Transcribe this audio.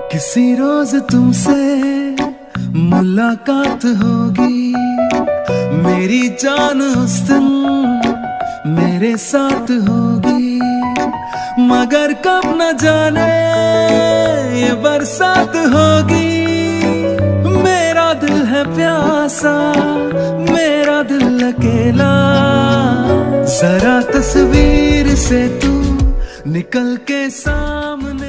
किसी रोज तुमसे मुलाकात होगी, मेरी जान उस दिन मेरे साथ होगी। मगर कब न जाने ये बरसात होगी। मेरा दिल है प्यासा, मेरा दिल अकेला, जरा तस्वीर से तू निकल के सामने